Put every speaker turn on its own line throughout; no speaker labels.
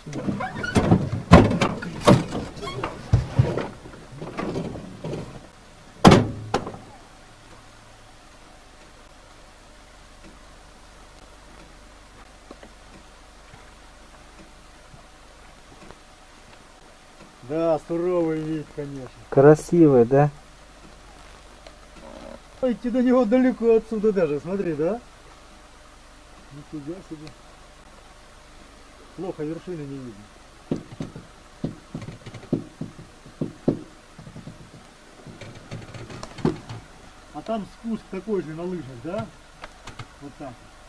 Да, суровый вид, конечно.
Красивый, да?
Идти до него далеко отсюда даже, смотри, да? Нифига себе. Плохо вершины не видно. А там спуск такой же на лыжах, да? Вот так.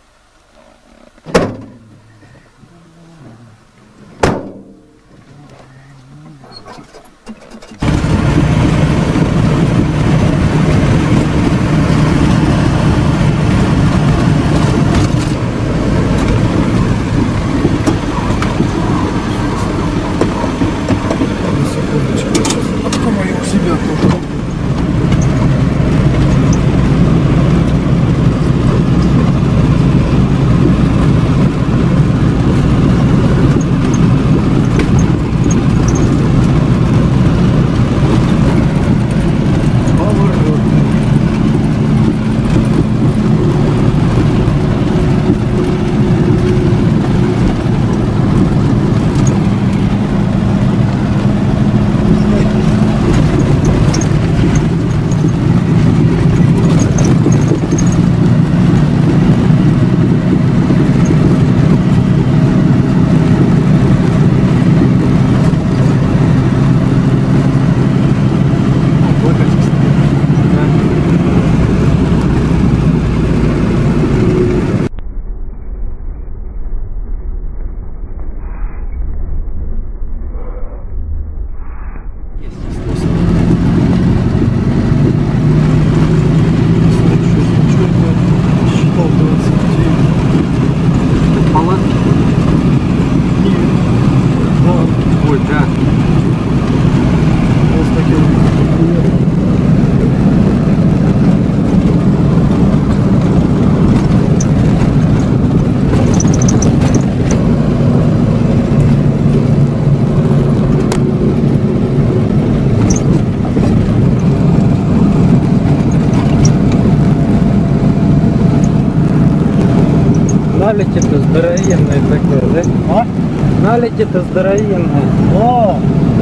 Налики-то здоровенные такое, да?
А?
Налики-то здоровенные.
О!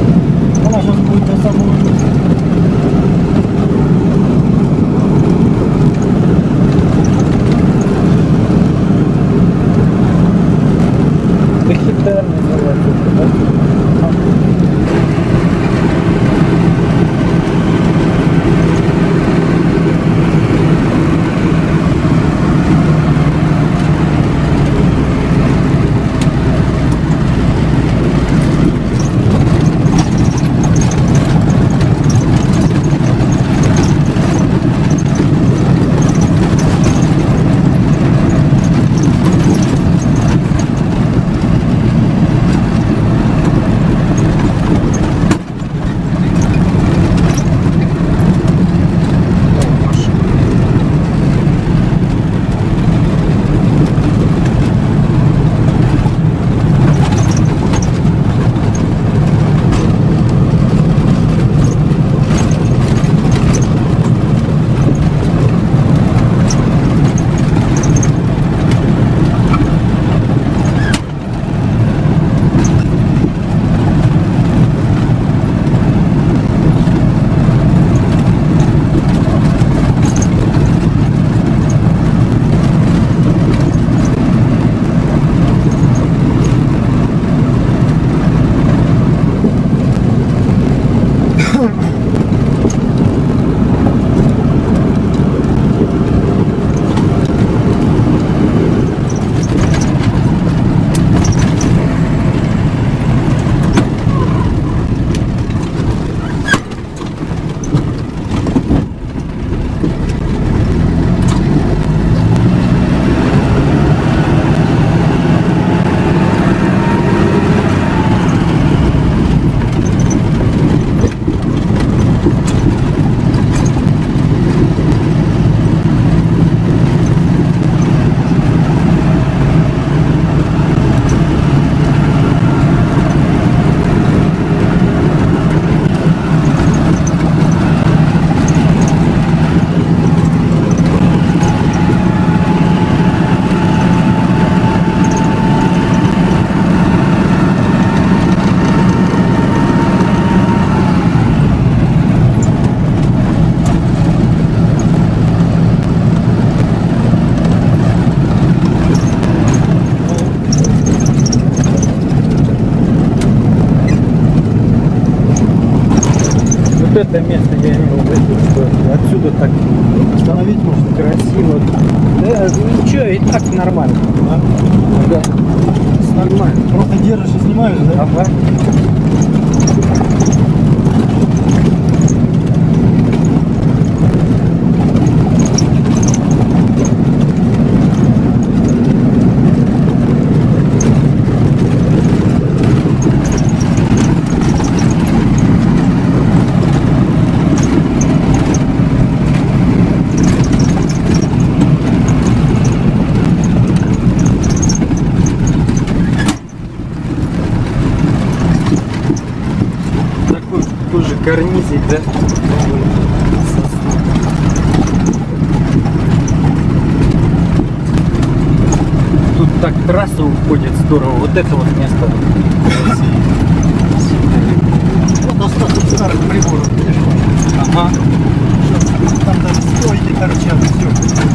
Она сейчас будет на самом
Дехитарный золотой, да? Вот это место я имел в виду, что отсюда так
Остановить можно.
красиво. Да, ничего, и так нормально.
Да?
Да. Нормально.
Просто держишь и снимаешь, да?
Ага. Тоже карнизик, да? Тут так трасса уходит здорово. Вот это вот место.
Вот остаток старых приборов, видишь?
Ага.
Там даже стойки торчат, все.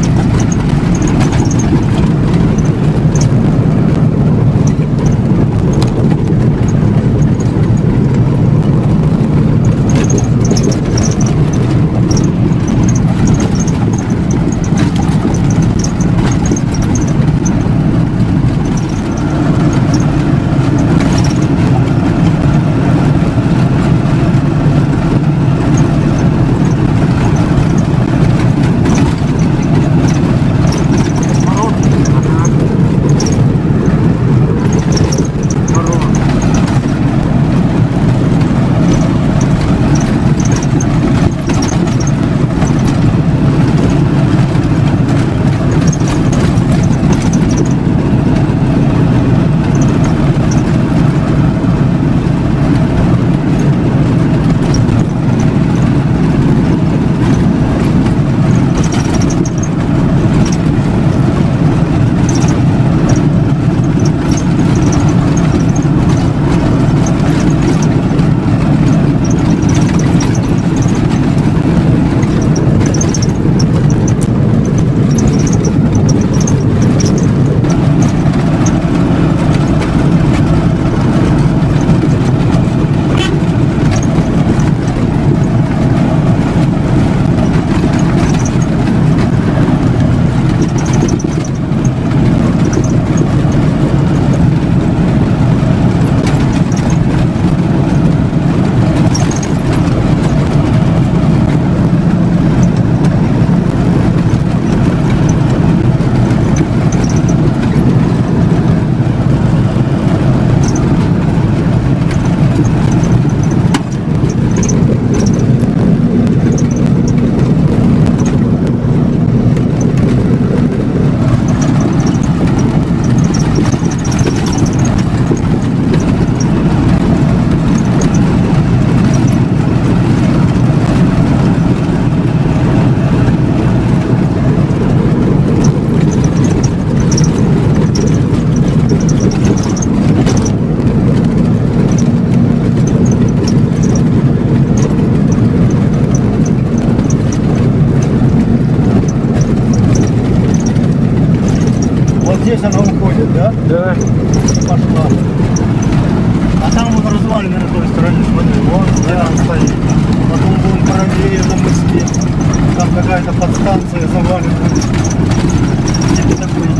Здесь она уходит, да?
Да.
Пошла. А там вот развалины на той стороне, смотри, вон там стоит. Потом будем правее на мыске. Там какая-то подстанция завалена. Где-то такой